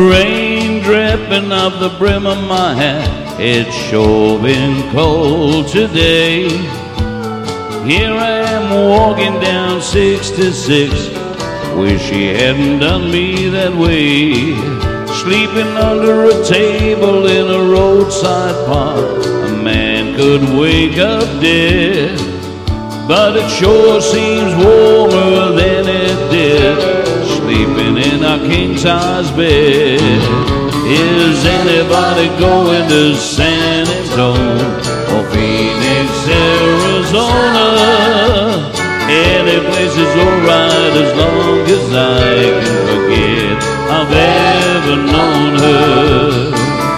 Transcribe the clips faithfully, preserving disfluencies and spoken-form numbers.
Rain dripping off the brim of my hat. It's sure been cold today. Here I am walking down sixty-six. Wish he hadn't done me that way. Sleeping under a table in a roadside park. A man could wake up dead, but it sure seems warmer than it did sleeping in a king-size bed. Is anybody going to San Antonio or Phoenix, Arizona? Any place is alright as long as I can forget I've ever known her.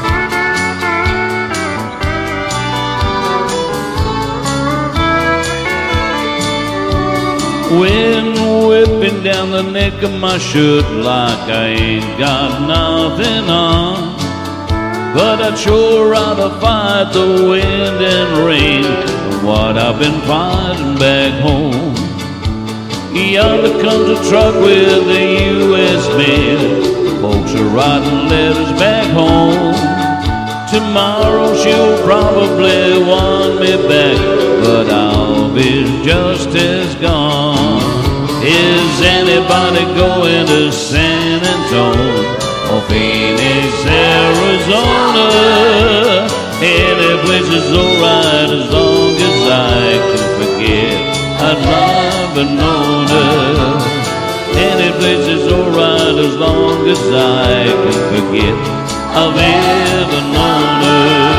Wind whipping down the neck of my shirt like I ain't got nothing on, but I'd sure rather fight the wind and rain than what I've been fighting back home. Yonder comes a truck with the U S mail. Folks are writing letters back home. Tomorrow she'll probably want me back, but I'll be just as gone. Is anybody going to San Antonio or Phoenix, Arizona? Any place is alright as long as I can forget I'd never known her. Any place is alright as long as I can forget I've ever known her.